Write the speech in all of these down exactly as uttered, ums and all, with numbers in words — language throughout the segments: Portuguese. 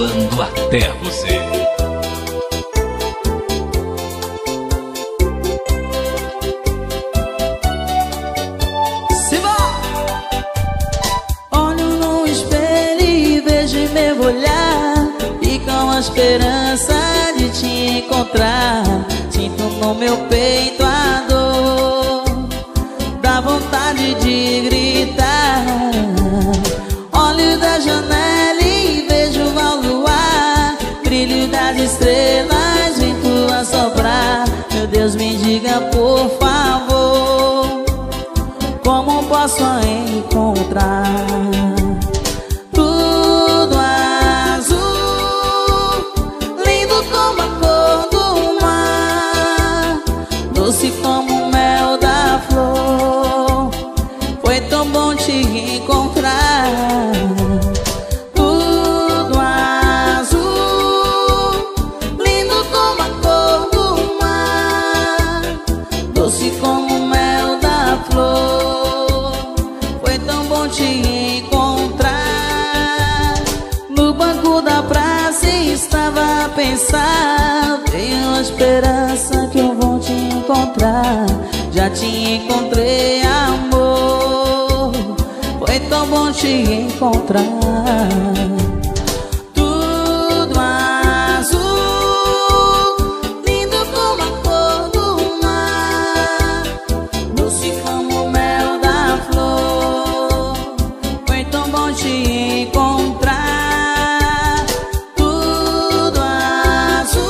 Chegando até você. Olho no espelho e vejo meu olhar, e com a esperança de te encontrar, sinto no meu peito a dor, dá vontade de gritar. Olho da janela e vejo ao luar, brilho das estrelas, vento a soprar. Meu Deus, me diga por favor, como posso encontrar tudo azul, lindo como a cor do mar, doce como o mel da flor. Foi tão bom te encontrar. Tudo azul, lindo como a cor do mar, doce como o mel da flor. Foi tão bom te encontrar. No banco da praça estava a pensar, tenho a esperança que eu vou te encontrar. Já te encontrei, amor, foi tão bom te encontrar. Tudo azul, lindo como a cor do mar, doce como o mel da flor. Foi tão bom te encontrar. Tudo azul,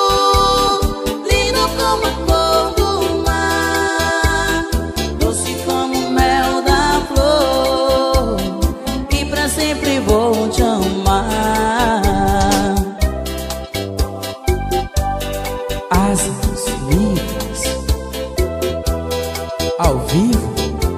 lindo como a cor do mar, doce como o mel da flor. E pra sempre vou te amar. Asas livres, ao vivo.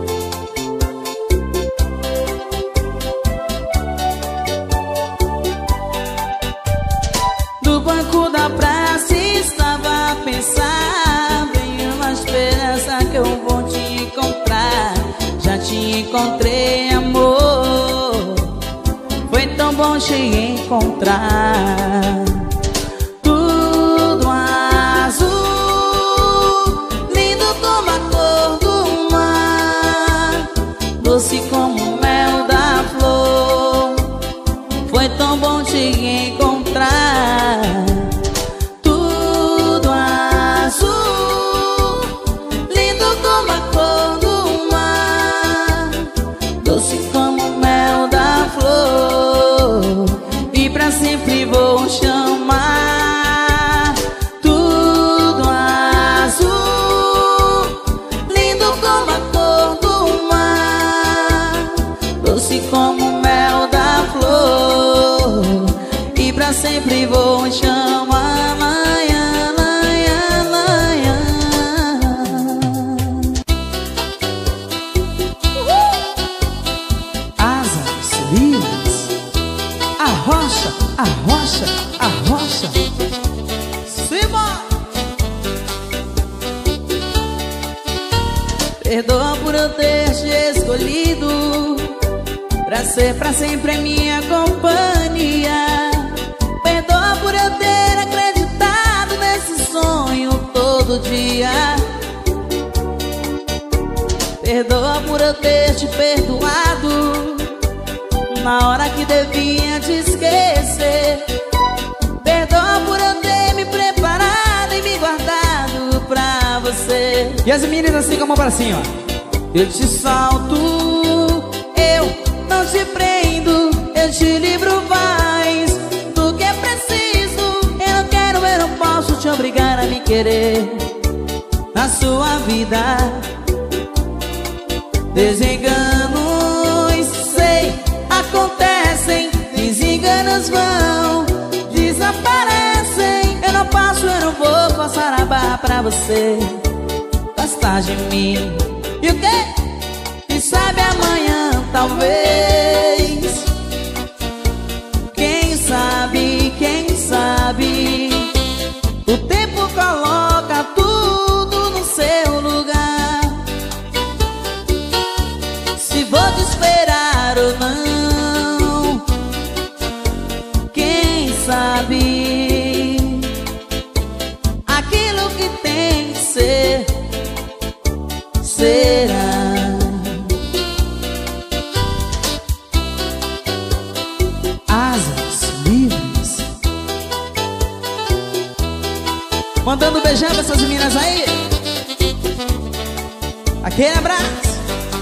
No banco da praça estava a pensar, tenho uma esperança que eu vou te encontrar. Já te encontrei, amor, foi tão bom te encontrar. Tudo azul, lindo como a cor do mar, doce como o mel da flor. Foi tão bom te encontrar. Tudo azul, lindo como a cor do mar, doce como o mel da flor. E pra sempre vou chamar. Tudo azul, lindo como a cor do mar, doce como o mel da flor. E pra sempre vou chamar. Lanha, lanha, lanha. Asas livres, arrocha, arrocha, arrocha. Simba! Perdoa por eu ter te escolhido pra ser pra sempre minha companhia. Perdoa por eu ter acreditado nesse sonho todo dia. Perdoa por eu ter te perdoado na hora que devia te esquecer. Perdoa por eu ter me preparado e me guardado pra você. E as meninas assim com a mão pra cima. Eu te salto, eu não te prendo, eu te livro mais do que é preciso. Eu não quero, eu não posso te obrigar a me querer na sua vida. Desenganos, sei, acontecem, desenganos vão, desaparecem. Eu não posso, eu não vou passar a barra pra você gostar de mim. E o quê? Quem sabe amanhã, talvez. Quem sabe, quem sabe. O tempo coloca tudo no seu lugar. Se vou te esperar ou não, quem beijão pra essas meninas aí. Aquele abraço.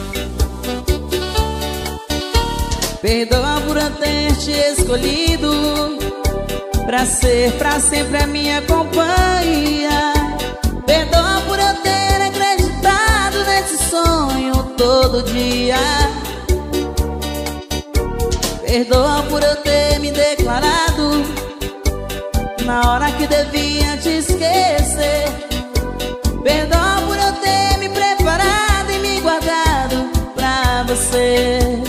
Perdoa por eu ter te escolhido pra ser pra sempre a minha companhia. Perdoa por eu ter acreditado nesse sonho todo dia. Perdoa por eu ter me declarado na hora que devia te esquecer. Perdoa por eu ter me preparado e me guardado pra você.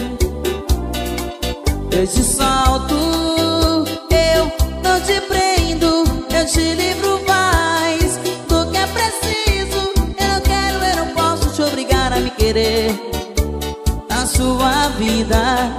Eu te solto, eu não te prendo, eu te livro mais do que é preciso. Eu não quero, eu não posso te obrigar a me querer na sua vida.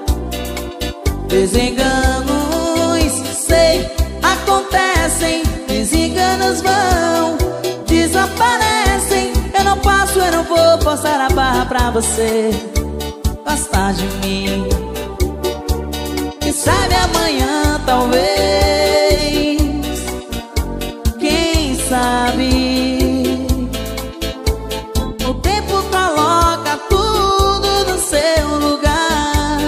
Desenganos, sei, acontecem, desenganos vão, desaparecem. Eu não posso, eu não vou forçar a barra pra você gostar de mim. Quem sabe amanhã, talvez. Quem sabe? O tempo coloca tudo no seu lugar.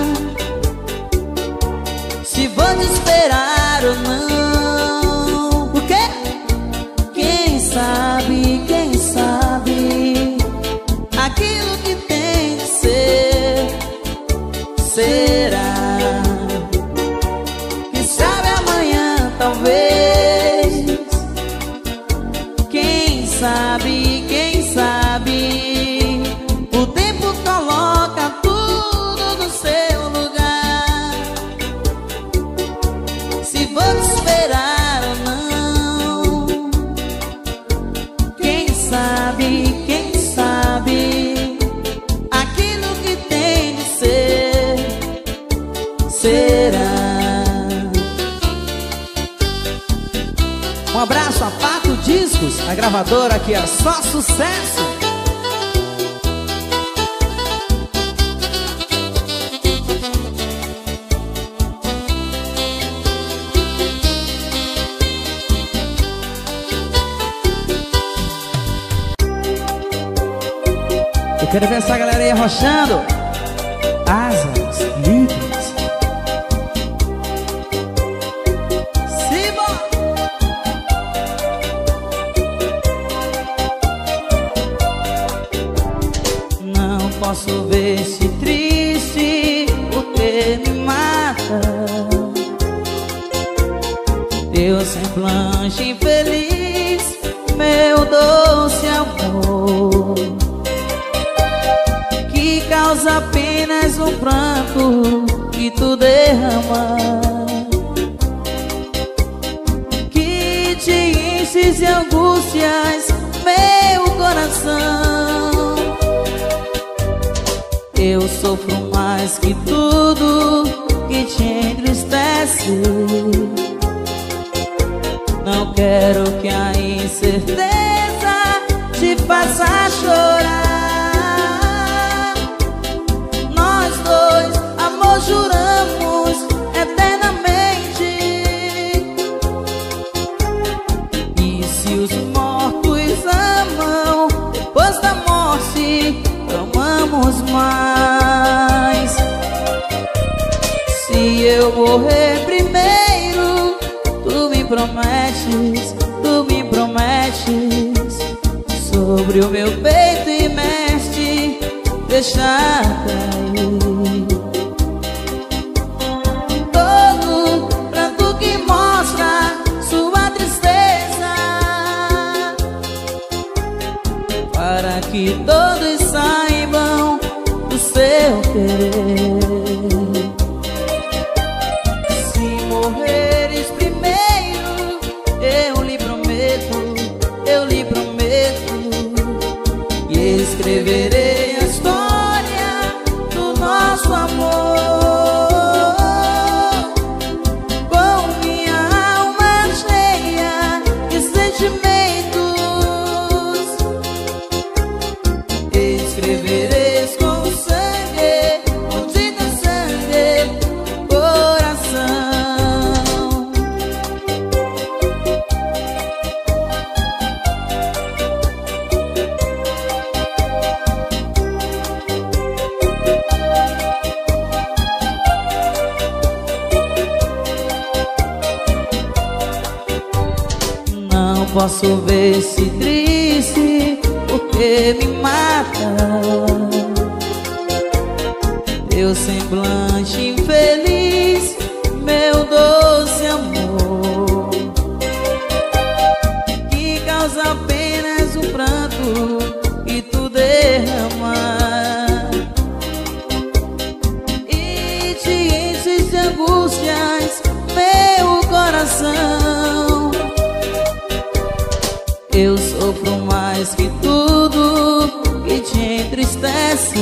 Se vou te esperar ou não. O quê? Quem sabe, quem sabe? Aquilo que tem de ser, será. Talvez. Quem sabe, quem sabe? O tempo coloca tudo no seu lugar. Se vou te esperar ou não. Quem sabe, quem sabe? Aquilo que tem de ser, será. Um abraço a Pato Discos, a gravadora aqui é só sucesso. Eu quero ver essa galera aí arrochando. Asas livres. Posso ver-se triste porque me mata. Teu semblante infeliz, meu doce amor, que causa apenas um pranto que tu derrama, que te enches de angústias meu coração. Eu sofro mais que tudo que te entristece. Não quero que a incerteza te faça chorar. Nós dois, amor, juramos eternamente. E se os mortos amam, depois da morte amamos mais. Se eu morrer primeiro, tu me prometes, tu me prometes, sobre o meu peito e mexe, deixar cair todo pranto que mostra sua tristeza, para que todos saibam do seu querer. Se morreres primeiro, eu lhe prometo, eu lhe prometo, e escreverei a história do nosso amor com minha alma cheia de sentimentos. Escrevereis com sangue, com tinta sangue, coração. posso ver-se triste, porque me mata teu semblante infeliz, meu doce amor, que causa apenas o pranto que tu derrama e te enches de angústias meu coração. Eu sofro mais que tudo que te entristece.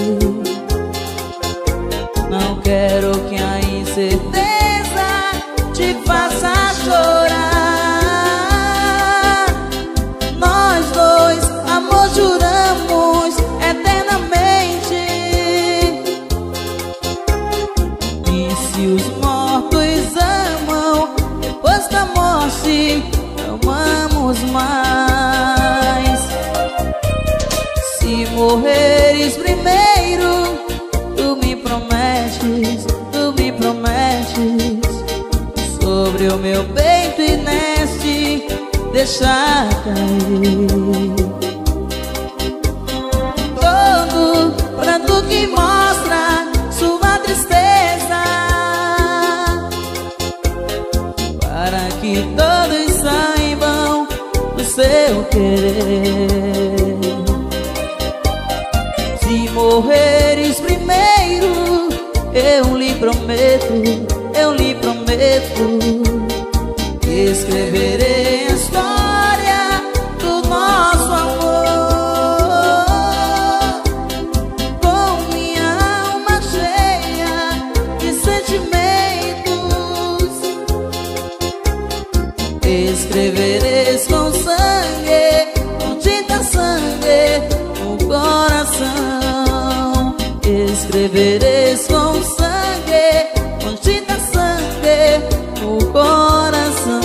Não quero que a incerteza te faça chorar. Nós dois, amor, juramos eternamente. E se os mortos amam, depois da morte amamos mais. Se morreres primeiro, tu me prometes, tu me prometes, sobre o meu peito inerte deixar cair todo pranto que mostra sua tristeza, para que todos saibam do seu querer. Se morreres primeiro, eu lhe prometo, eu lhe prometo, que escreverei a história do nosso amor, com minha alma cheia de sentimentos. Escrevereis com sangue, com tinta sangue no coração. Escrevereis com sangue, com tinta sangue no coração.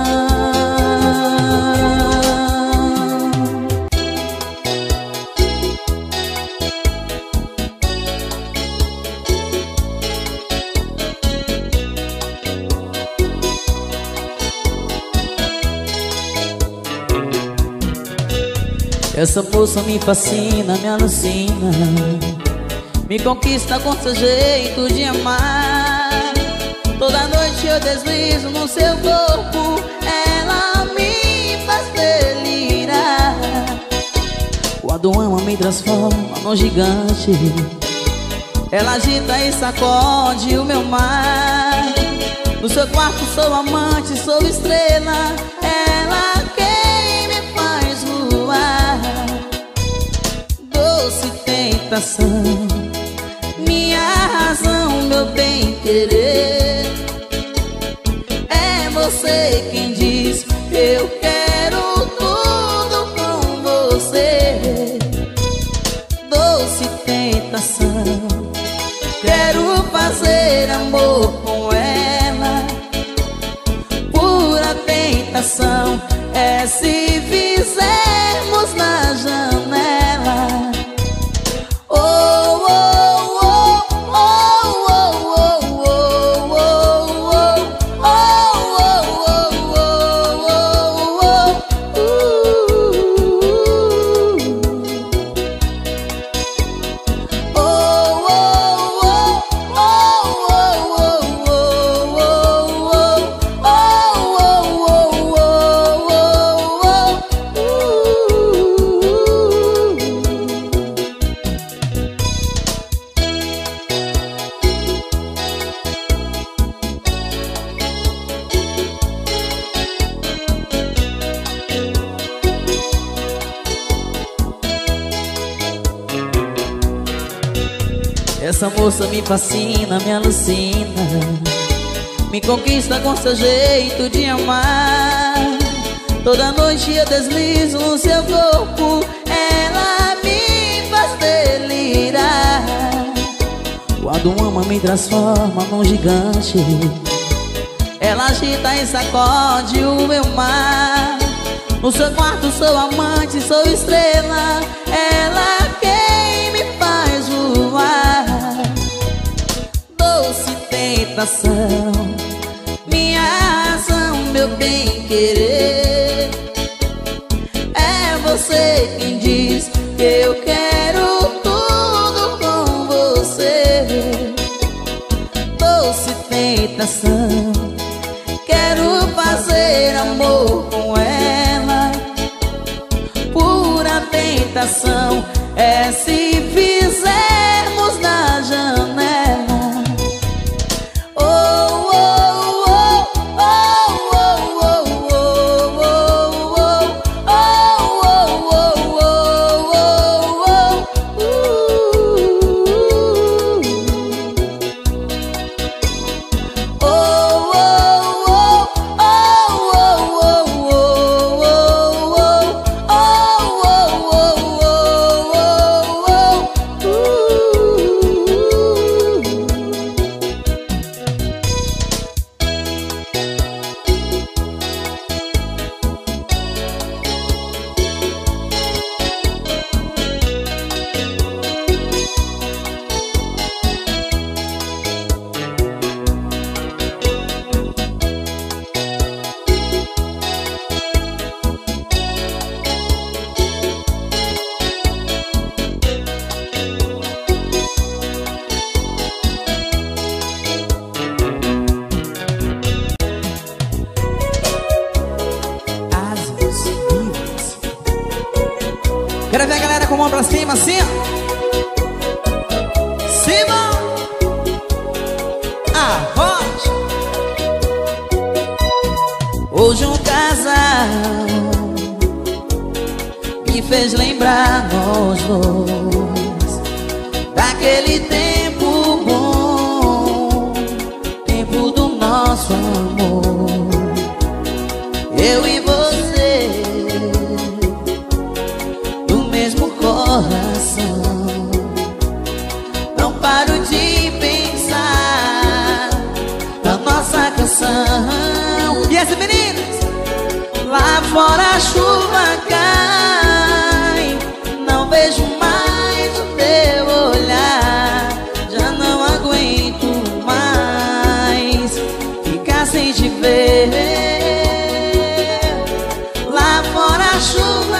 Essa moça me fascina, me alucina, me conquista com seu jeito de amar. Toda noite eu deslizo no seu corpo, ela me faz delirar. Quando ama me transforma num gigante, ela agita e sacode o meu mar. No seu quarto sou amante, sou estrela, ela quem me faz voar. Doce tentação, minha razão, meu bem-querer, é você quem diz eu quero tudo com você. Doce tentação, quero fazer amor com ela. Pura tentação é se fizermos na janela. Essa moça me fascina, me alucina, me conquista com seu jeito de amar. Toda noite eu deslizo no seu corpo, ela me faz delirar. Quando ama me transforma num gigante, ela agita e sacode o meu mar. No seu quarto sou amante, sou estrela, ela quem me faz voar. Doce tentação, minha razão, meu bem-querer, cima assim, ó. Cima. Arrocha. Hoje um casal me fez lembrar nós dois daquele tempo bom, tempo do nosso amor. Eu e você, do mesmo coração. Não paro de pensar na nossa canção. E as meninas? Lá fora a chuva cai, não vejo mais o teu olhar. Já não aguento mais ficar sem te ver. Lá fora a chuva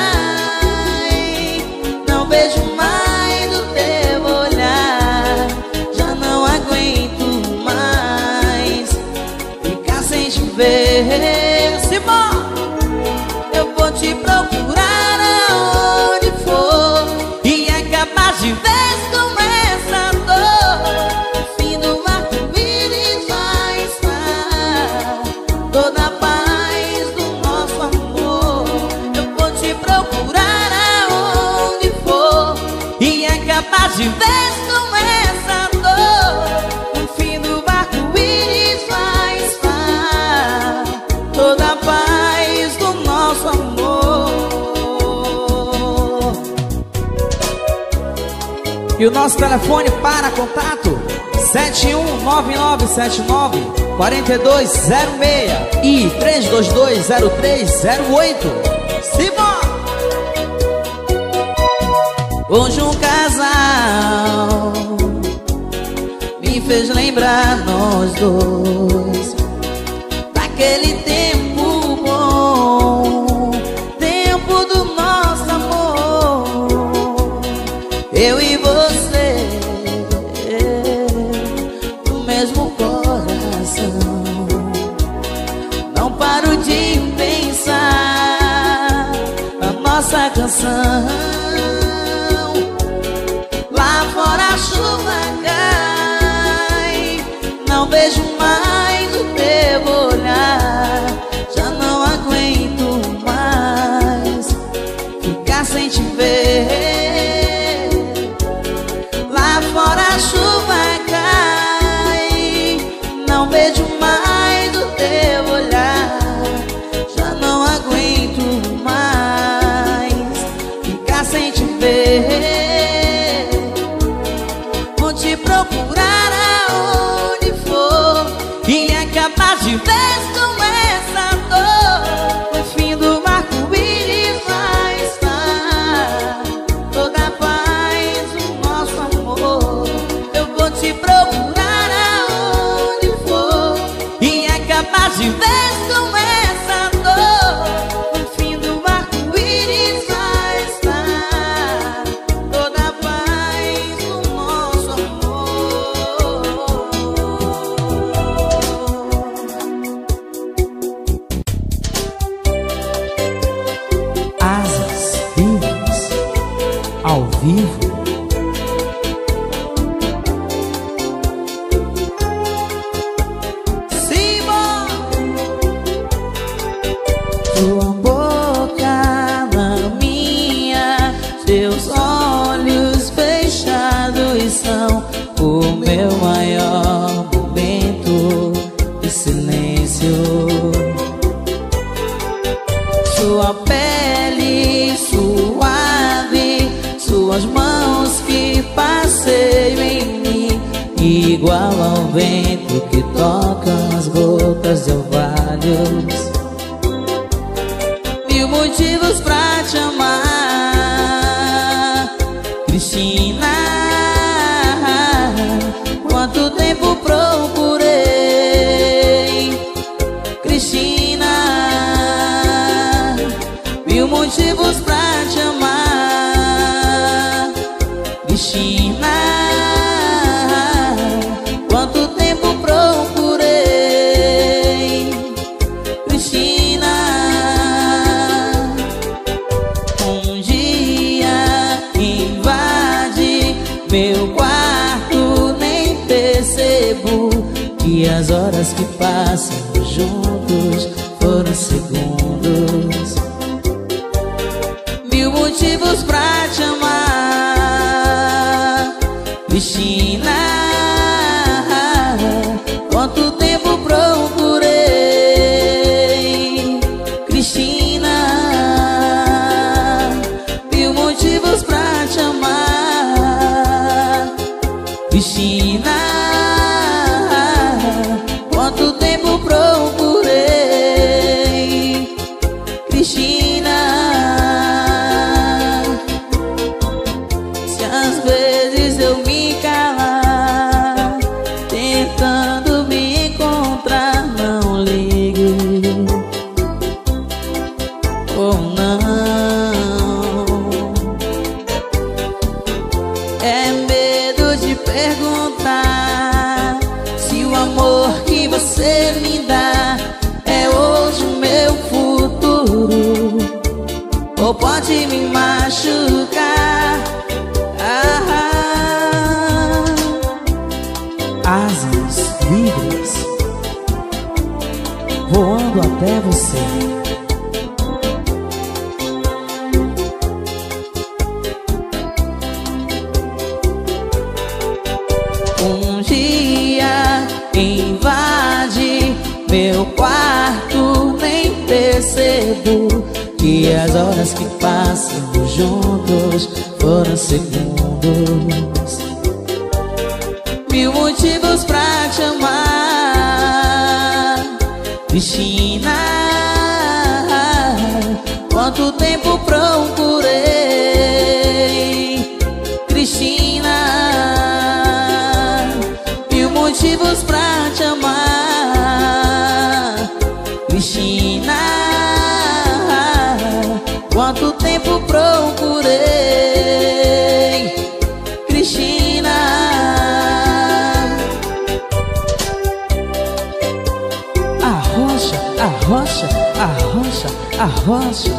cai, não vejo mais o teu olhar. Já não aguento mais ficar sem te ver. Simão, eu vou te procurar aonde for e é capaz de vez com essa dor. O fim do arco-íris vai estar, toda a paz do nosso amor. Eu vou te procurar aonde for e é capaz de vez com essa dor. O fim do arco-íris vai estar, toda a paz do nosso amor. E o nosso telefone para contato sete um nove nove sete nove quatro dois zero seis e três dois dois zero três zero oito. Simão! Hoje um casal me fez lembrar nós dois daquele tempo bom, tempo do nosso amor. Eu e você, do mesmo coração. Não paro de pensar na nossa canção. Lá fora a chuva cai, não vejo mais o teu olhar. Já não aguento mais ficar sem te ver. Lá fora a chuva cai, não vejo mais o teu olhar. Já não aguento mais ficar sem te ver. Vou te procurar aonde for e é capaz de vez com essa dor. O fim do arco-íris vai estar, toda a paz do nosso amor. Eu vou te procurar aonde for e é capaz de vez com essa dor. O fim do arco-íris vai estar, toda a paz do nosso amor. Asas Vivas ao vivo. Simão, tua boca na minha, seus olhos fechados são o meu maior momento de silêncio. Sua pele suave, suas mãos que passeiam em mim, igual ao vento que toca as gotas de orvalhos. Mil motivos pra te amar, Cristina. Quanto tempo procurei, Cristina. Mil motivos pra te amar, Cristina. Quanto tempo procurei, Cristina. Um dia em meu quarto, nem percebo que as horas que passam juntos foram segundos. Mil motivos pra te amar, Cristina. Quanto tempo procurei, Cristina. Mil motivos pra te amar, Cristina. Quanto tempo procurei, Cristina. Se às vezes eu me calar, tentando me encontrar, não ligue, ou não. É medo de perguntar se o amor que você me dá é hoje o meu futuro, ou pode me machucar. Ah, asas livres, voando até você. Um dia invade meu quarto, nem percebo que as horas que passam juntos foram segundos. Mil motivos pra te amar, Cristina. Quanto tempo procurei, Cristina. Mil motivos pra te amar, Cristina. Quanto tempo procurei, Cristina. Arrocha, arrocha, arrocha, arrocha.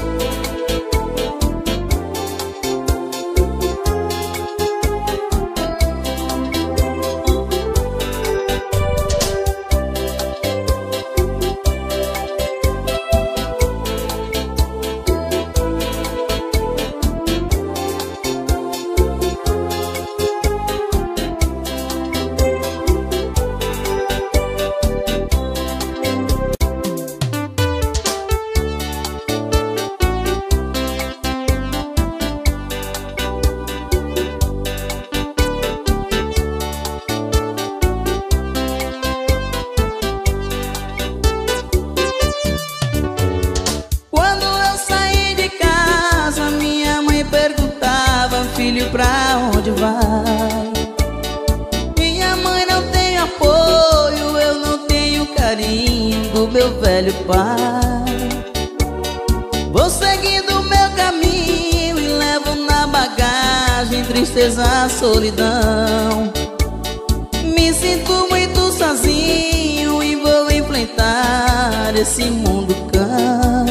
Filho, pra onde vai? Minha mãe não tem apoio, eu não tenho carinho do meu velho pai. Vou seguindo meu caminho e levo na bagagem tristeza, solidão. Me sinto muito sozinho e vou enfrentar esse mundo cão.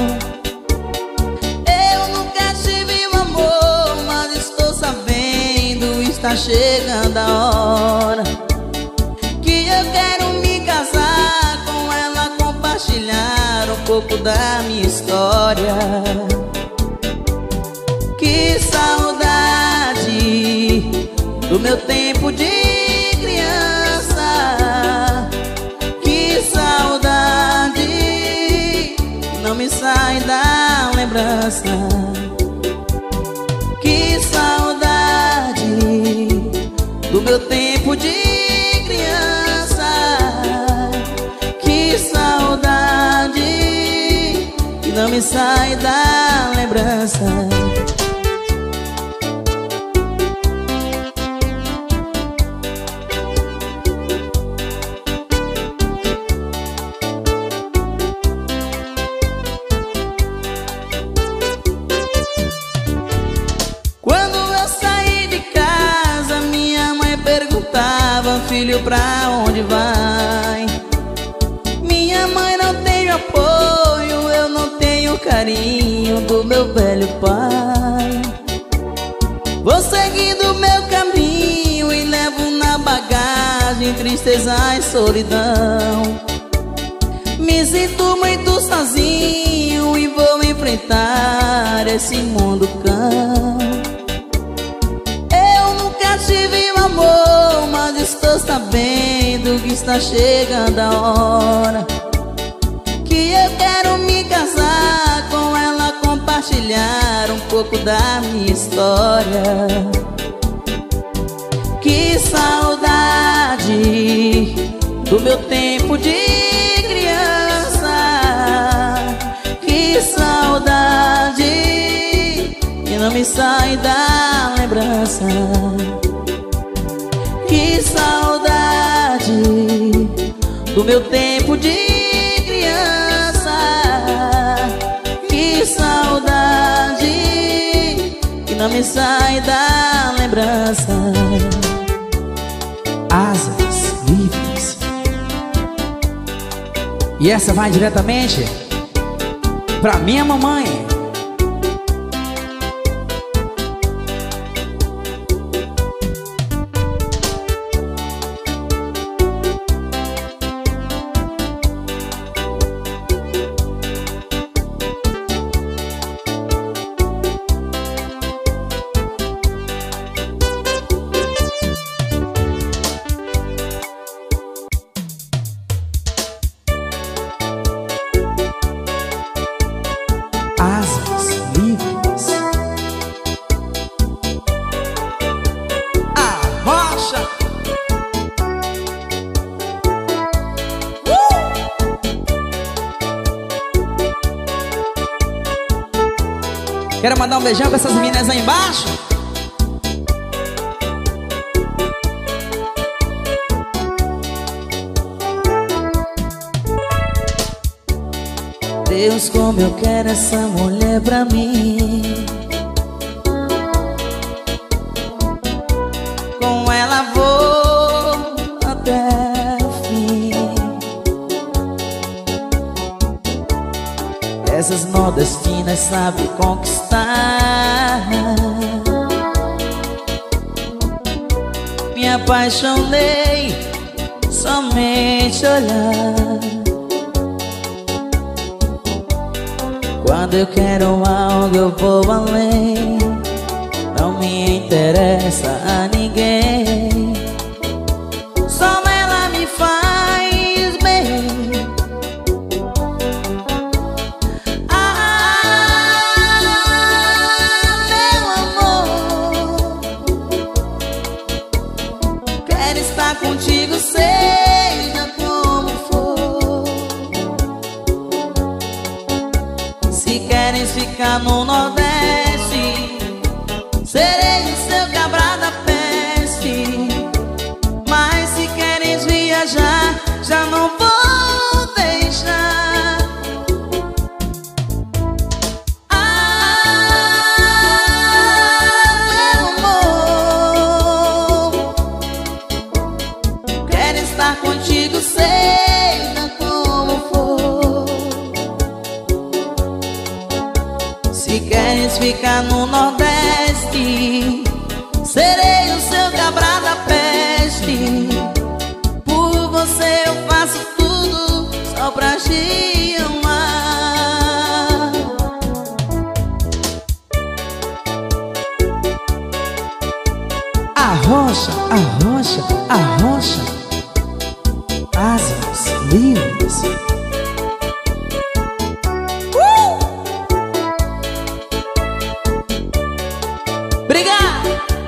Tá chegando a hora que eu quero me casar com ela, compartilhar um pouco da minha história. Que saudade do meu tempo de criança. Que saudade não me sai da lembrança. Que saudade do meu tempo de criança. Que saudade que não me sai da lembrança. Filho, pra onde vai? Minha mãe não tem apoio, eu não tenho carinho do meu velho pai. Vou seguindo meu caminho em tristeza e solidão. Me sinto muito sozinho e vou enfrentar esse mundo cão. Eu nunca tive um amor, mas estou sabendo que está chegando a hora que eu quero me casar com ela, compartilhar um pouco da minha história. Que saudade do meu tempo de criança, que saudade que não me sai da lembrança. Que saudade do meu tempo de criança, que saudade que não me sai da lembrança. Asas livres. E essa vai diretamente pra minha mamãe. Asas livres. A rocha. Uh! Quero mandar um beijão pra essas meninas aí embaixo. Deus, como eu quero essa mulher pra mim. Com ela vou até o fim. Essas nordestinas sabem conquistar. Me apaixonei somente olhar. Quando eu quero algo eu vou além. Não me interessa a ninguém. Só ela me faz bem. Ah, meu amor, quero estar contigo, seja como for. Se queres ficar no Nordeste, serei o seu cabra da peste. Mas se queres viajar, já não vou deixar. Ah, meu amor, quero estar contigo, seja como for. Se queres ficar no Nordeste, serei o seu cabra da peste. Por você eu faço tudo só pra te amar. A rocha, a rocha, a rocha. Asas livres. Obrigado!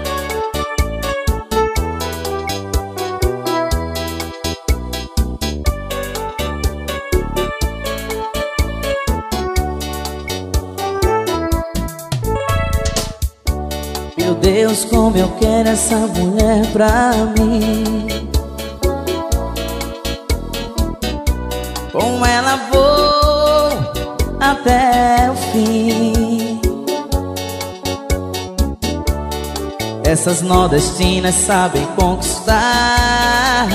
Meu Deus, como eu quero essa mulher pra mim. Com ela vou até o fim. Essas nordestinas sabem conquistar.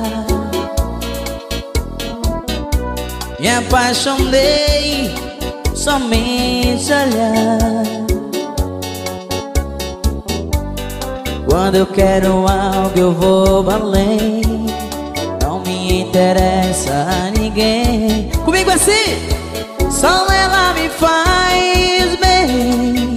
Me apaixonei somente olhar. Quando eu quero algo eu vou além. interessa a ninguém. Comigo assim, só ela me faz bem.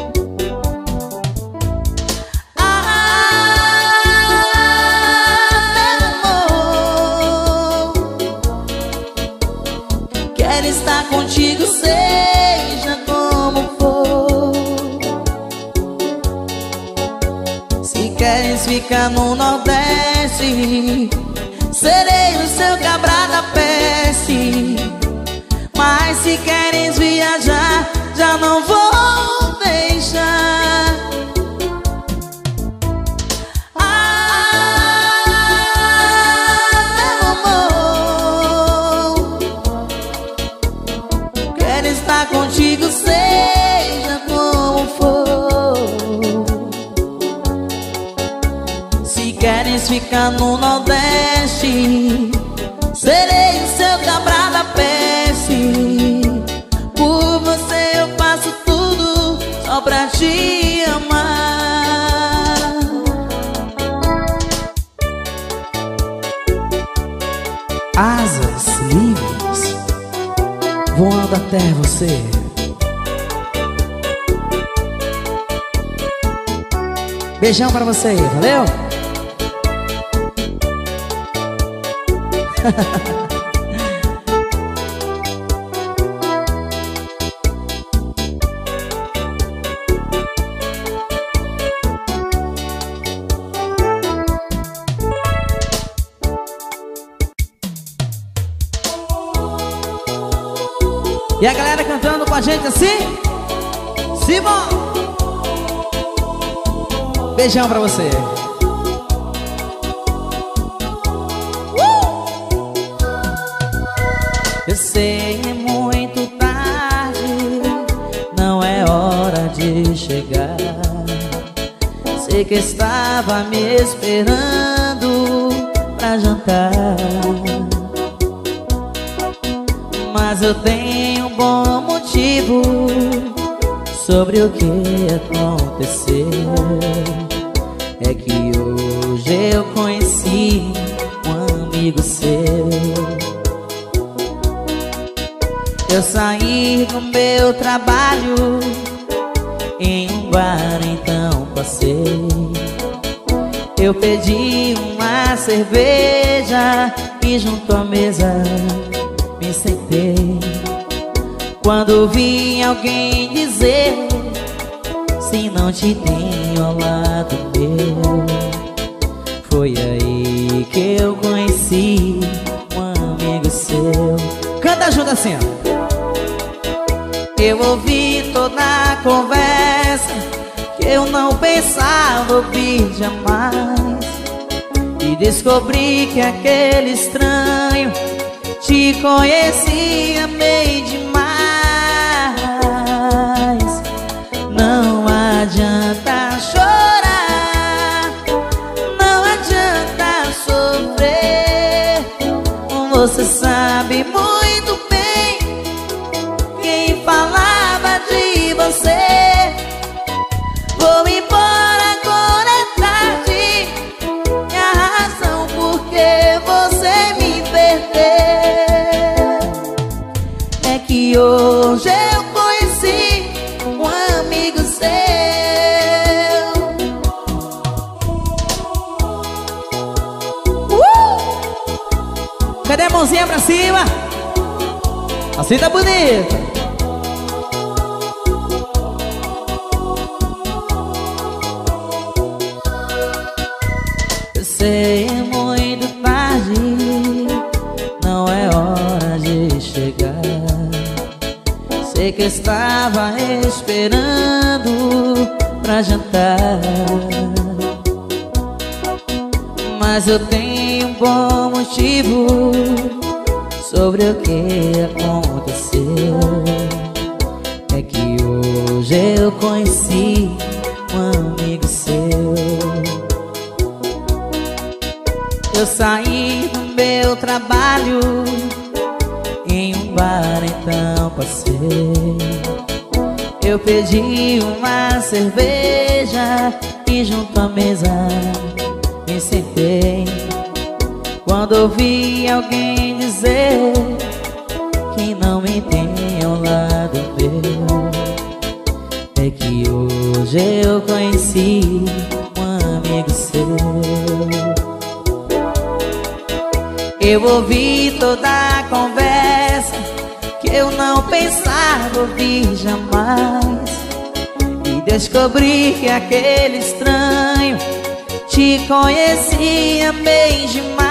Quero estar contigo, seja como for. Se queres ficar no Nordeste, serei o seu cabra da peste. Mas se queres viajar, já não vou deixar. Estar contigo, seja como for. Se queres ficar no Nordeste, serei o seu cabra da peste. Por você eu faço tudo, só pra te amar. Asas livres voando até você. Beijão pra você aí, valeu? E a galera cantando com a gente assim? Simão! Beijão pra você. uh! Eu sei, é muito tarde, não é hora de chegar. Sei que estava me esperando pra jantar, mas eu tenho um bom motivo sobre o que aconteceu. É que hoje eu conheci um amigo seu. Eu saí do meu trabalho em um bar, então passei. Eu pedi uma cerveja e junto à mesa me sentei. Quando vi alguém dizer: se não te tenho ao lado meu, foi aí que eu conheci um amigo seu. Canta junto assim, ó. Eu ouvi toda a conversa que eu não pensava ouvir jamais, e descobri que aquele estranho te conheci, amei demais. Não adianta chorar, não adianta sofrer. Você sabe muito bem quem falava de você. Vou embora, agora é tarde, e a razão por que você me perdeu é que hoje eu conheci um amigo seu. uh! Cadê a mãozinha pra cima? Assim tá bonito. Sei, é muito tarde, não é hora de chegar. Sei que estava esperando pra jantar, mas eu tenho um bom motivo sobre o que aconteceu. É que hoje eu conheci um amigo seu. Eu saí do meu trabalho em um bar, então passei. Eu pedi uma cerveja e junto à mesa me sentei. Quando quando ouvi alguém dizer que não me tem ao lado meu. É que hoje eu conheci um amigo seu. Eu ouvi toda a conversa que eu não pensava ouvir jamais, e descobri que aquele estranho te conhecia bem demais.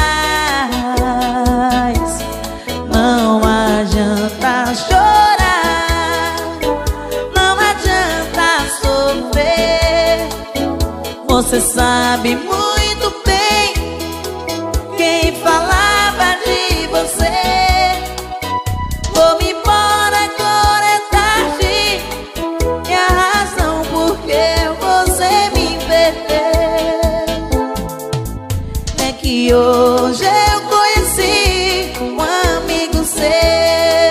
Não adianta chorar, não adianta sofrer. Você sabe muito bem quem falava de você. Vou-me embora, agora é tarde, e a razão por que você me perdeu é que hoje eu conheci um amigo seu.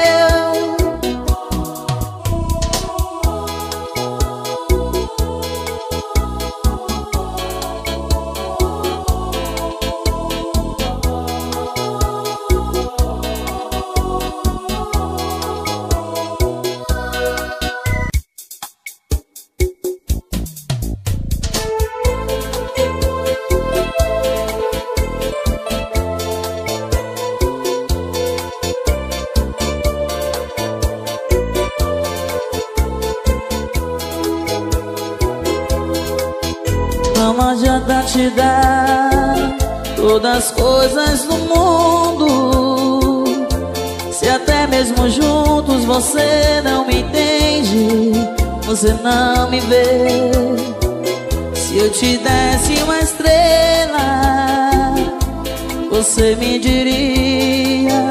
Não adianta te dar todas as coisas do mundo, se até mesmo juntos você não me entende, você não me vê. Se eu te desse uma estrela, você me diria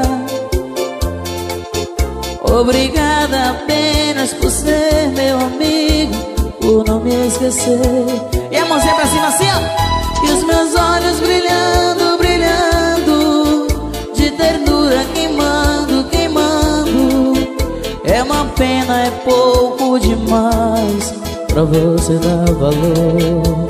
obrigada apenas por ser meu amigo, por não me esquecer. E a mãozinha pra cima assim, ó. E os meus olhos brilhando, brilhando, de ternura queimando, queimando. É uma pena, é pouco demais pra você dar valor.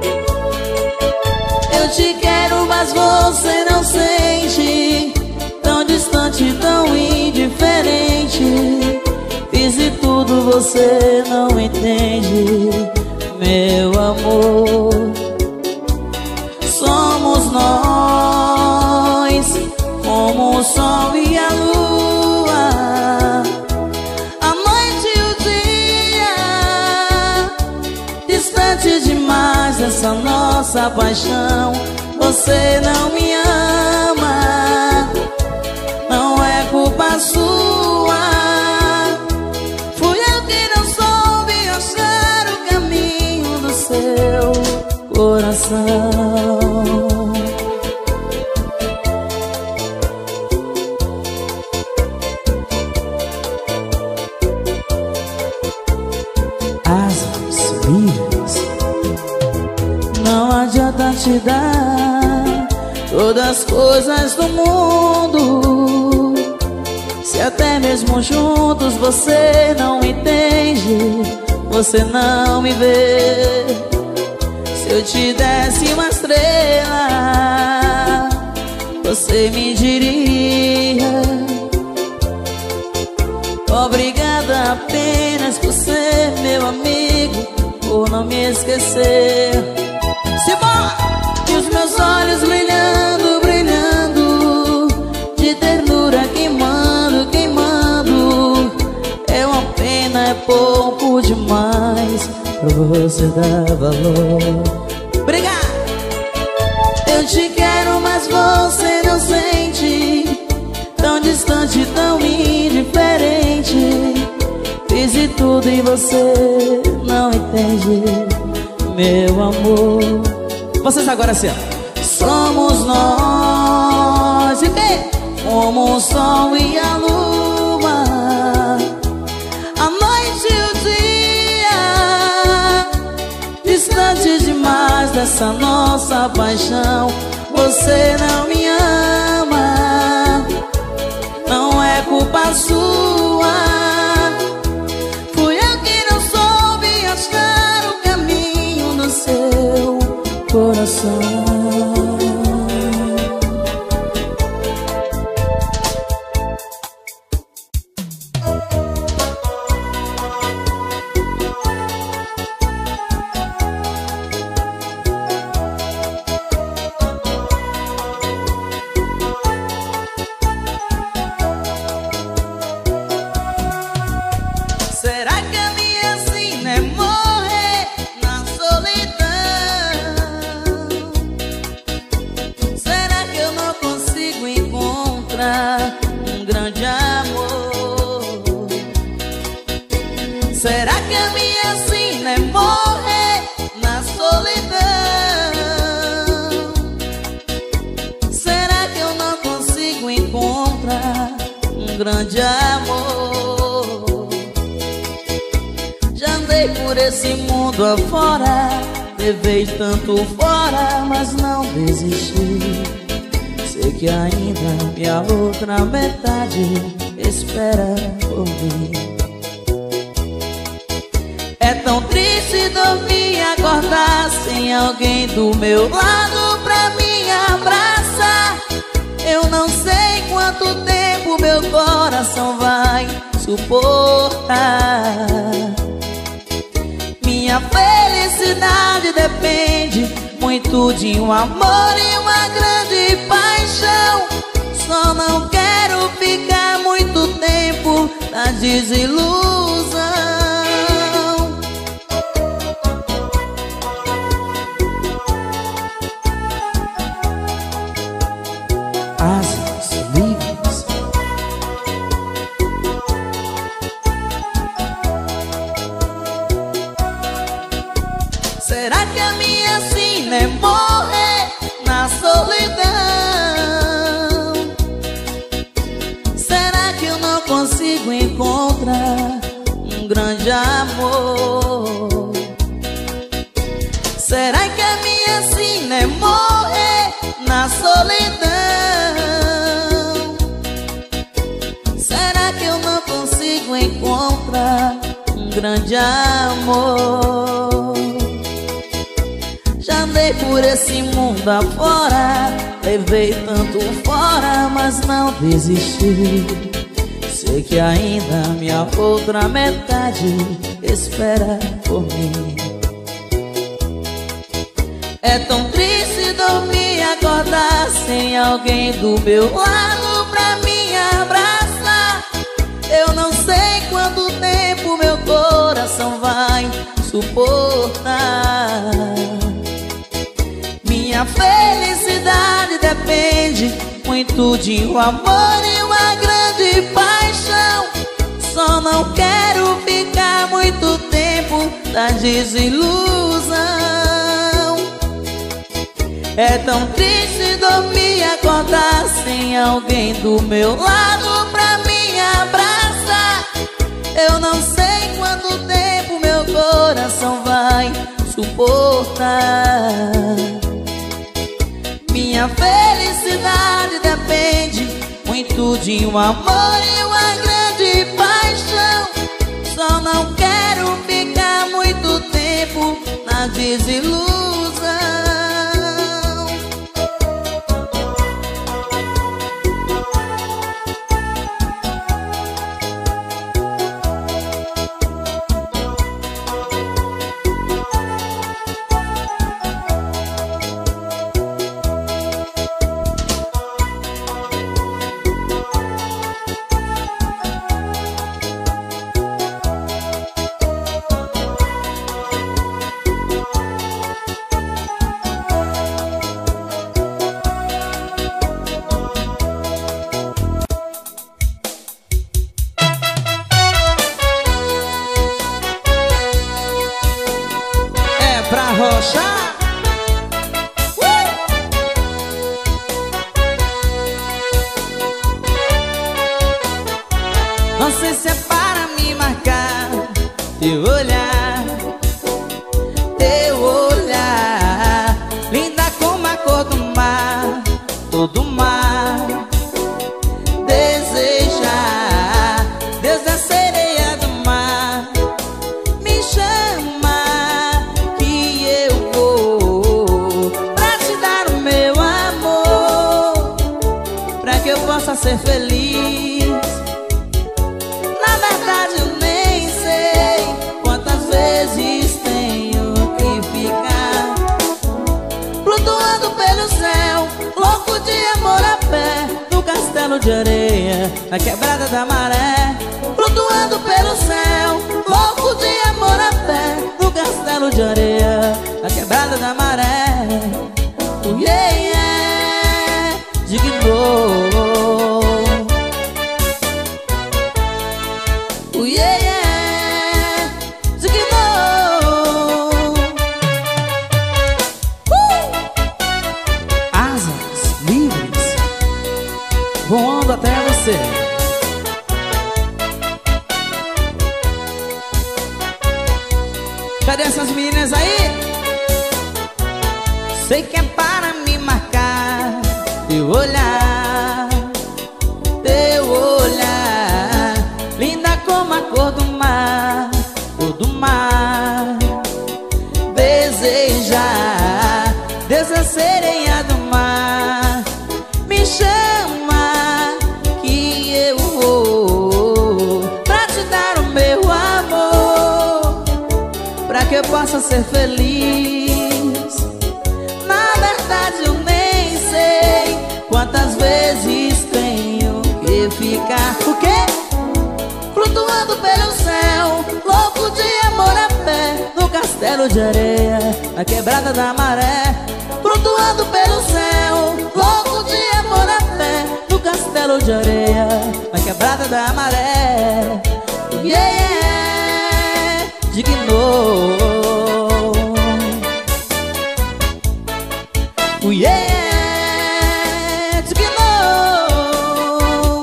Eu te quero, mas você não sente, tão distante, tão indiferente. Fiz de tudo, você não entende, meu amor. Somos nós, como o sol e a lua, a noite e o dia, distante demais dessa nossa paixão. Você não me ama, não é culpa sua. Fui eu que não soube achar o caminho do seu coração. Asas livres. Não adianta te dar todas as coisas do mundo, se até mesmo juntos você não entende, você não me vê. Se eu te desse uma estrela, você me diria obrigada apenas por ser meu amigo, por não me esquecer. Simbora! E os meus olhos brilhando, brilhando, de ternura queimando, queimando. É uma pena, é pouco demais pra você dar valor. Obrigado! Eu te quero, mas você não sente, tão distante, tão indiferente. Fiz de tudo e você não entende, meu amor. Vocês agora assim, ó. Somos nós, e quem? Como o sol e a lua, a noite e o dia, distante demais dessa nossa paixão. Você não me ama, não é culpa sua. Fui eu que não soube achar o caminho do seu coração. grande amor. Já andei por esse mundo afora, levei tanto fora, mas não desisti. Sei que ainda minha outra metade espera por mim. É tão triste dormir e acordar sem alguém do meu lado pra me abraçar. Eu não sei quanto tempo meu coração vai suportar. Minha felicidade depende muito de um amor e uma grande paixão. Só não quero ficar muito tempo na desilusão. Asas livres. Será que a minha sina é morrer na solidão? Será que eu não consigo encontrar um grande amor? Será que a minha sina é morrer na solidão? Será que eu não consigo encontrar um grande amor? Já andei por esse mundo afora, levei tanto fora, mas não desisti. Sei que ainda minha outra metade espera por mim. É tão triste dormir e acordar sem alguém do meu lado pra me abraçar. Eu não sei quanto tempo meu coração vai suportar. Minha felicidade depende muito de um amor e uma grande paixão. Só não quero ficar muito tempo na desilusão. É tão triste dormir e acordar sem alguém do meu lado pra me abraçar. Eu não sei quanto tempo meu coração vai suportar. Minha felicidade depende muito de um amor e uma grande paixão. Só não quero ficar muito tempo na desilusão. Não sei se é para me marcar teu olhar, teu olhar, linda como a cor do mar, todo mar. Desejar, Deus é a sereia do mar. Me chama que eu vou pra te dar o meu amor, pra que eu possa ser feliz. Na verdade eu nem sei quantas vezes tenho que ficar flutuando pelo céu, louco de amor a pé, no castelo de areia, na quebrada da maré. Flutuando pelo céu, louco de amor a pé, no castelo de areia, na quebrada da maré. Oh, yeah, yeah, dignou. Oh, yeah, yeah, dignou. Uh! Asas livres voando até você. essas meninas aí. Sei que é para me marcar teu olhar, teu olhar, linda como a cor do mar, cor do mar. Desejar, dessa sereia do mar, me chama que eu vou pra te dar o meu amor, pra que eu possa ser feliz. Na verdade eu nem sei quantas vezes tenho que ficar, o quê? Flutuando pelo céu, louco de amor a pé, no castelo de areia, na quebrada da maré. Flutuando pelo céu, louco de amor a pé, no castelo de areia, na quebrada da maré. Yeah, yeah, dignou. Yeah, dignou.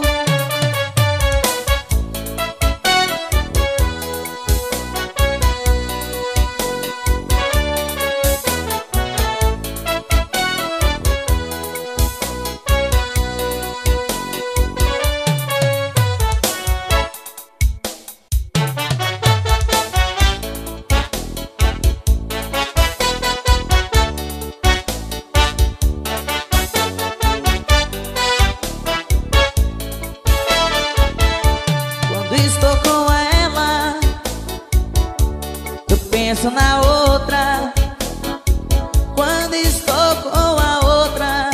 Estou com ela, eu penso na outra. Quando estou com a outra,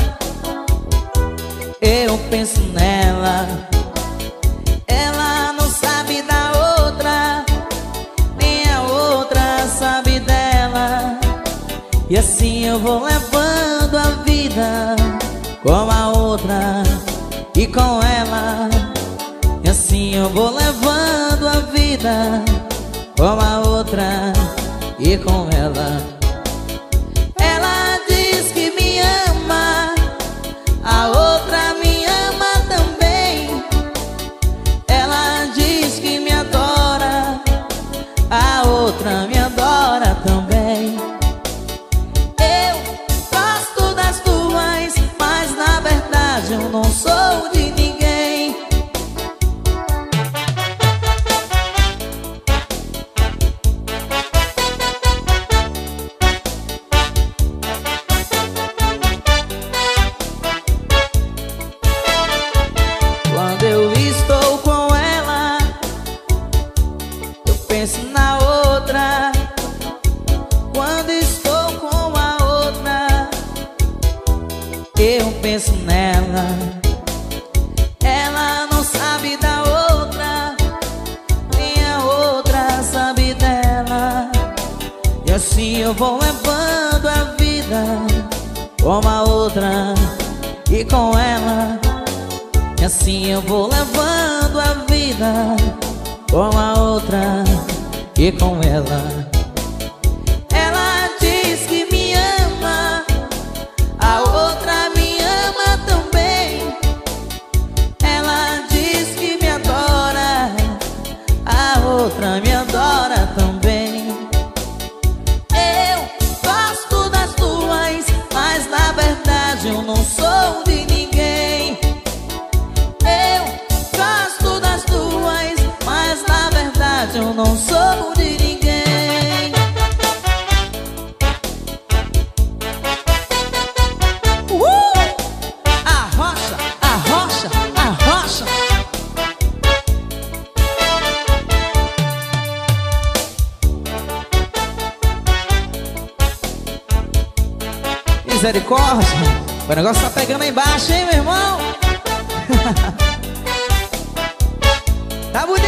eu penso nela. Ela não sabe da outra, nem a outra sabe dela. E assim eu vou levando a vida com a outra e com ela. E assim eu vou levando a vida com a outra e com ela. Ela diz que me ama, a outra me ama também. Ela diz que me adora, a outra me adora também. Eu gosto das duas, mas na verdade eu não sou de ninguém. Quando eu estou com ela, eu penso na outra. Quando estou com a outra, eu penso nela. Ela não sabe da outra, nem a outra sabe dela. E assim eu vou levando a vida com a outra e com ela. E assim eu vou levando a vida com a outra e com ela. Ela diz que me ama, a outra me ama também. Ela diz que me adora, a outra me adora também. Eu gosto das duas, mas na verdade eu não sou de ninguém. Eu gosto das duas, mas na verdade eu não sou de ninguém. Uhul! Arrocha, arrocha, arrocha. Misericórdia, o negócio tá pegando aí embaixo, hein, meu irmão? Tá bonito.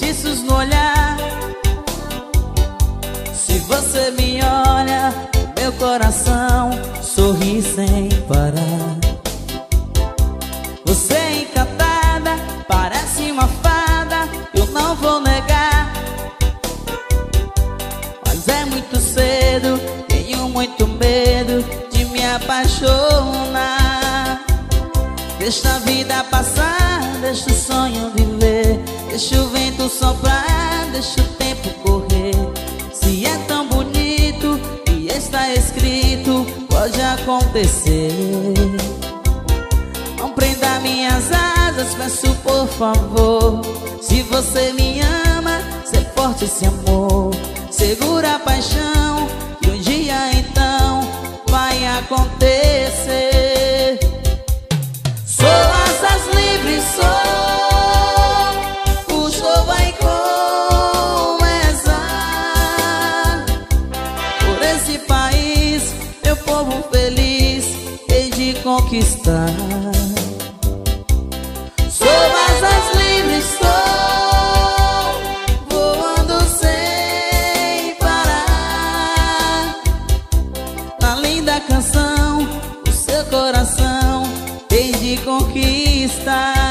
feitiços no olhar. Se você me olha, meu coração sorri sem parar. Você é encantada, parece uma fada, eu não vou negar. Mas é muito cedo, tenho muito medo de me apaixonar. Deixa a vida passar, deixa o sonho viver, deixa o vento soprar, deixa o tempo correr. Se é tão bonito e está escrito, pode acontecer. Não prenda minhas asas, peço por favor. Se você me ama, ser forte esse amor. Segura a paixão, que um dia então vai acontecer. Sou asas livres, sou, o show vai começar. Por esse país, meu povo feliz, hei de conquistar. Sou asas livres, sou, voando sem parar. Na linda canção, o seu coração hei de conquistar.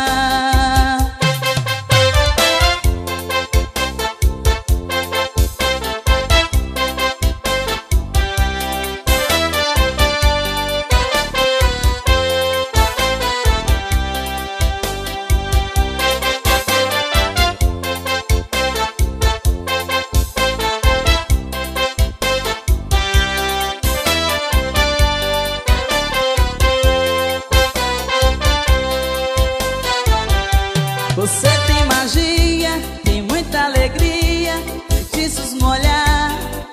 Você tem magia, tem muita alegria, feitiços no olhar.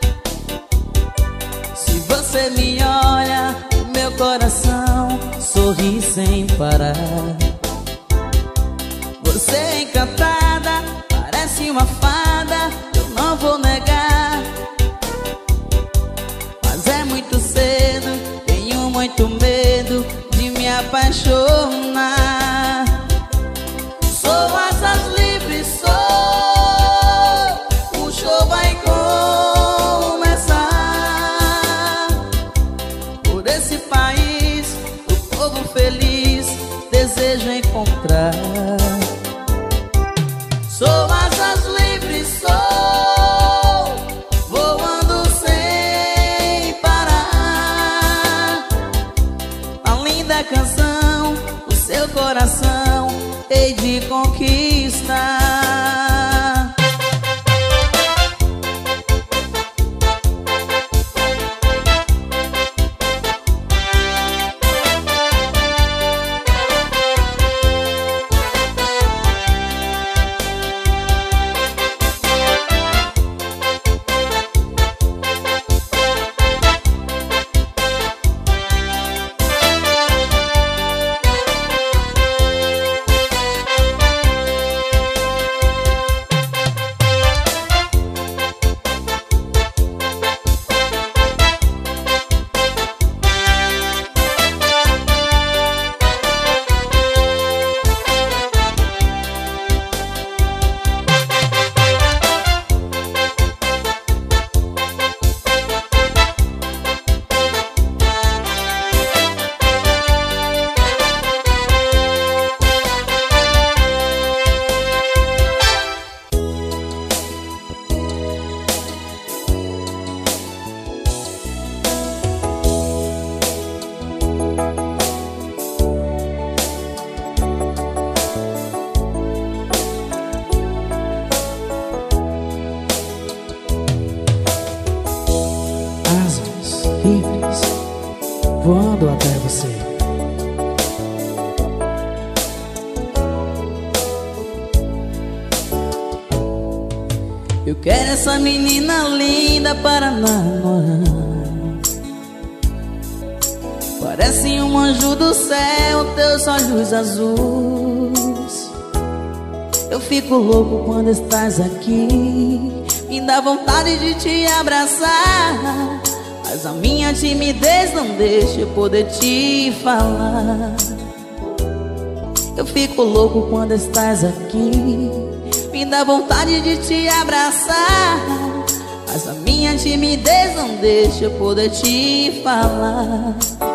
Se você me olha, meu coração sorri sem parar. Você é encantada, parece uma fada, eu não vou negar. Mas é muito cedo, tenho muito medo de me apaixonar. Sou asas livres, sou, o show vai começar. Por esse país, o povo feliz deseja encontrar. Sou asas livres, sou, voando sem parar. A linda canção, o seu coração hei de conquistar. livres, voando até você. Eu quero essa menina linda para namorar. Parece um anjo do céu, teus olhos azuis. Eu fico louco quando estás aqui, me dá vontade de te abraçar, mas a minha timidez não deixa eu poder te falar. Eu fico louco quando estás aqui, me dá vontade de te abraçar, mas a minha timidez não deixa eu poder te falar.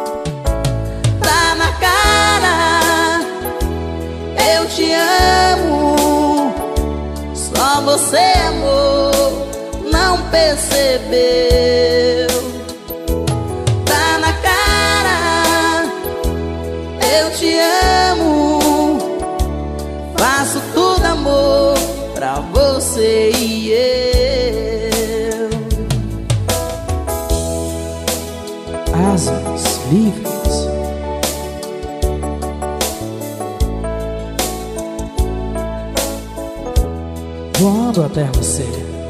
Tá na cara, eu te amo, só você, amor, não percebeu. Tá na cara, eu te amo, faço tudo, amor, pra você e eu. Asas livres. Voando até você.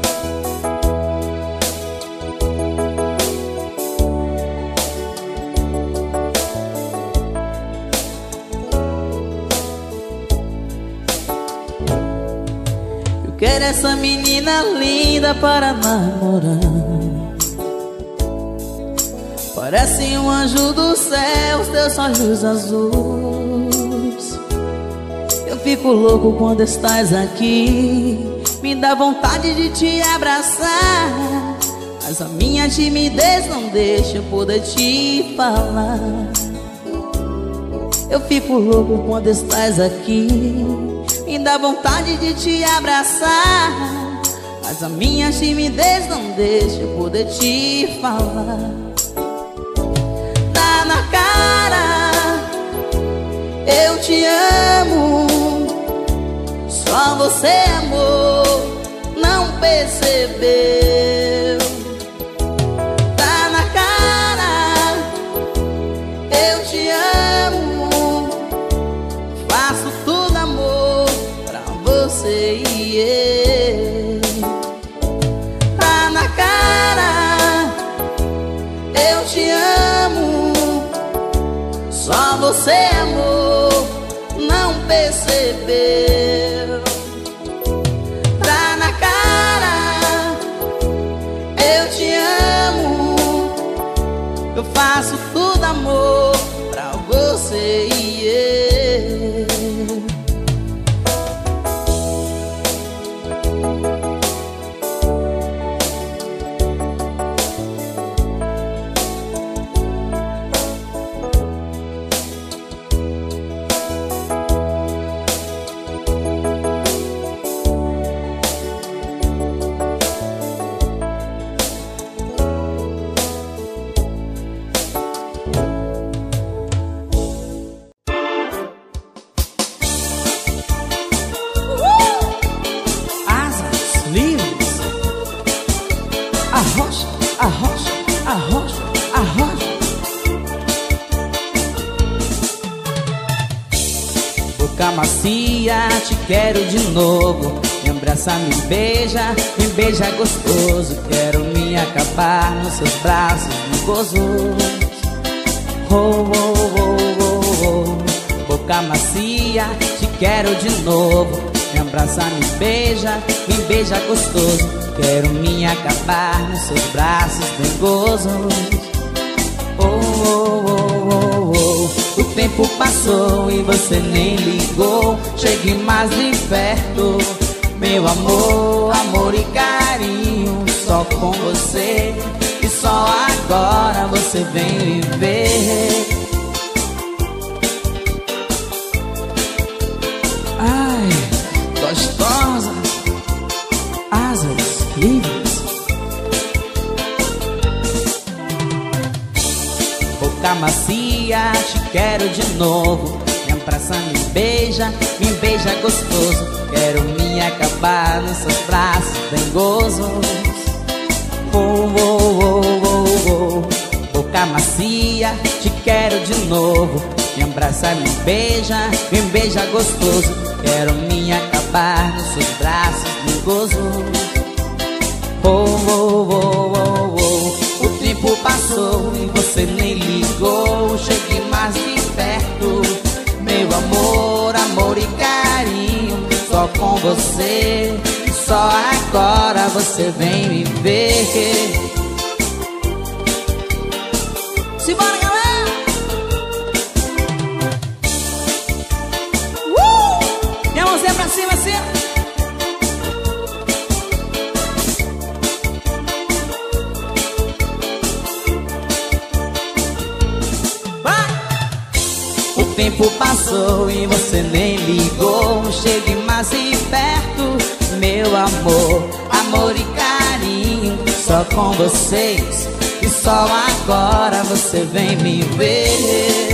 Eu quero essa menina linda para namorar. Parece um anjo do céu, os teus olhos azuis. Eu fico louco quando estás aqui, me dá vontade de te abraçar, mas a minha timidez não deixa eu poder te falar. Eu fico louco quando estás aqui, me dá vontade de te abraçar, mas a minha timidez não deixa eu poder te falar. Tá na cara, eu te amo, só você, amor, não percebeu. Tá na cara, eu te amo, faço tudo, amor, pra você e eu. Tá na cara, eu te amo, só você, amor, não percebeu. Tá na cara, eu te amo, eu faço tudo, amor, pra você e eu. Arrocha, arrocha, arrocha, arrocha. Boca macia, te quero de novo. Me abraça, me beija, me beija gostoso. Quero me acabar nos seus braços, me gozoso. Oh, oh, oh, oh, oh. Boca macia, te quero de novo. Me abraça, me beija, me beija gostoso. Quero me acabar nos seus braços bem gozosos. Oh, oh, oh, oh, oh. O tempo passou e você nem ligou. Chegue mais de perto, meu amor, amor e carinho. Só com você, e só agora você vem me ver. Ai, gostosa, asas livres. Boca macia, te quero de novo. Me abraça, me beija, me beija gostoso. Quero me acabar nos seus braços bem gozosos. Oh, oh, oh, oh, oh. Boca macia, te quero de novo. Me abraça, me beija, me beija gostoso. Quero me acabar nos seus braços bem gozosos. Oh, oh, oh, oh, oh. O tempo passou e você nem ligou. Chegue mais de perto, meu amor, amor e carinho. Só com você, só agora você vem me ver. Simbora, galera! Uh! Minha mãozinha pra cima, assim. tempo passou e você nem ligou. Chegue mais e perto, meu amor. Amor e carinho, só com vocês. E só agora você vem me ver.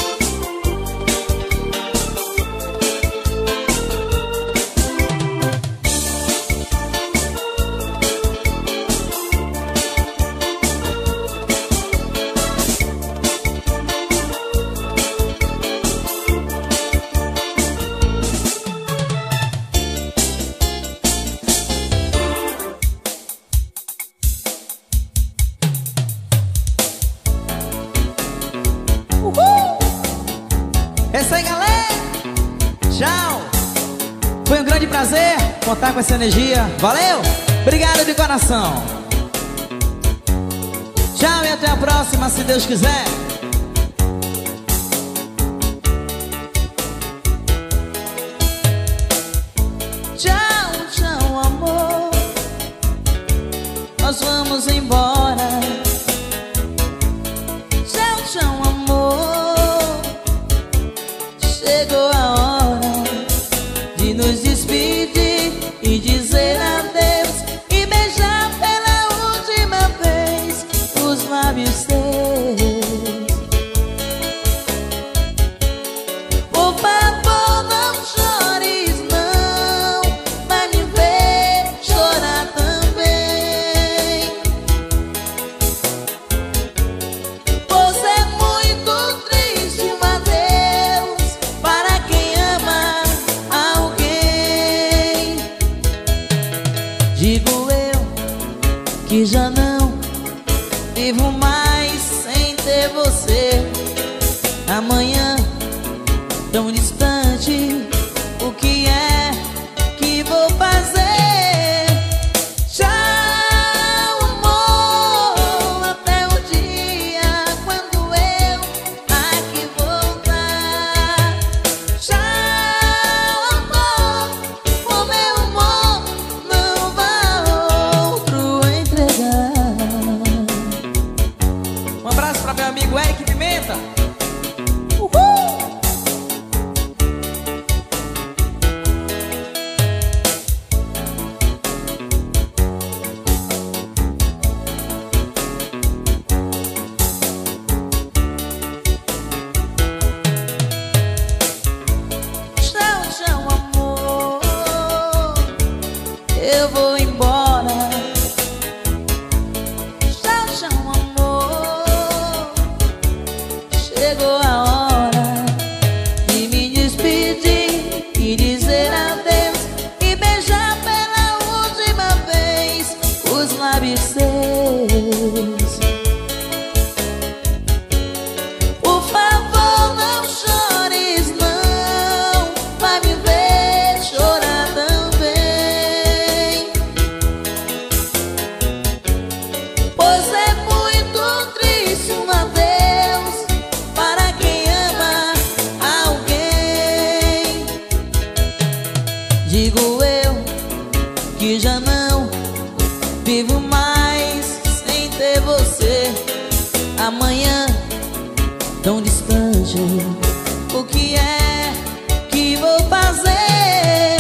É isso aí, galera. Tchau. Foi um grande prazer contar com essa energia. Valeu. Obrigado de coração. Tchau e até a próxima, se Deus quiser. Tchau, tchau, amor. Nós vamos embora. Tchau, tchau, amor. Chegou a hora de nos despedir e dizer adeus e beijar pela última vez os lábios seus. Por favor, não chores, não. Vai me ver chorar também. Pois é muito triste um adeus para quem ama alguém. Digo eu que já não vivo mais sem ter você. Amanhã, tão distante, o que é que vou fazer? Tchau, amor, até o dia quando eu aqui voltar. Tchau, amor, o meu amor não vai outro entregar. Um abraço para meu amigo Eric Pimenta. Tchau, tchau, amor, eu vou embora. Tchau, tchau, amor, chegou a hora de me despedir e dizer adeus e beijar pela última vez os lábios seus. Por favor, não chores, não. Vai me ver chorar também. Pois é muito triste um adeus para quem ama alguém. Digo eu que já não vivo mais sem ter você. Amanhã, tão distante, o que é que vou fazer?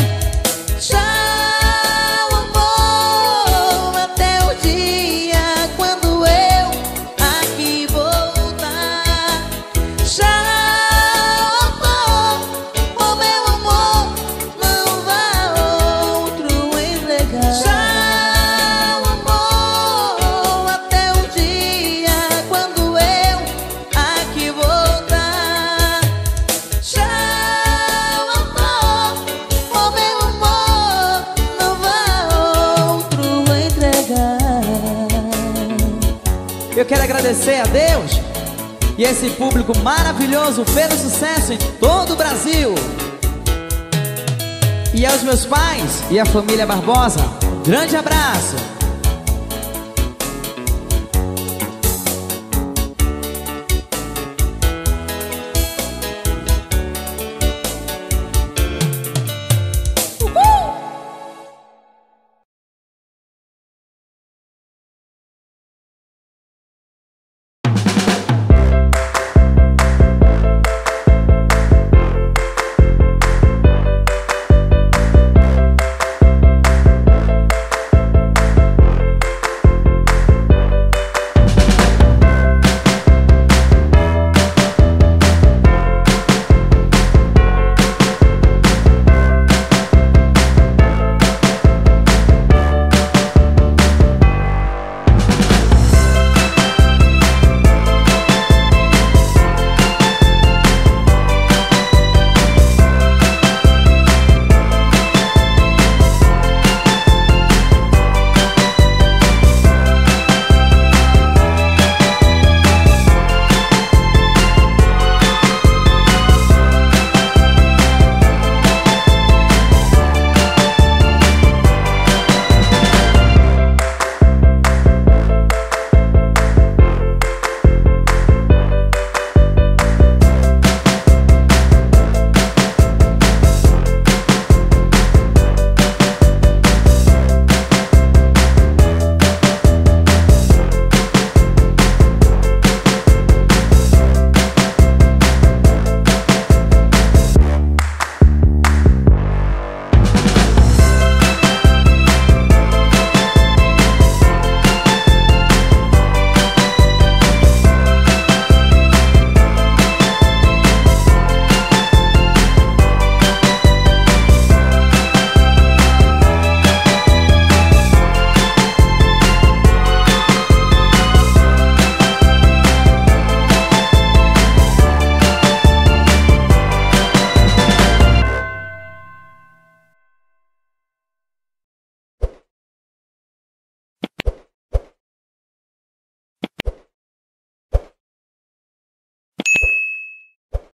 Tchau, amor, até o dia quando eu aqui voltar. Tchau, amor, o meu amor não vai outro entregar. Tchau, amor, até o dia quando eu aqui voltar. Tchau, amor, o meu amor não vai outro entregar. Eu quero agradecer a Deus e esse público maravilhoso pelo sucesso em todo o Brasil. E aos meus pais e à família Barbosa, grande abraço.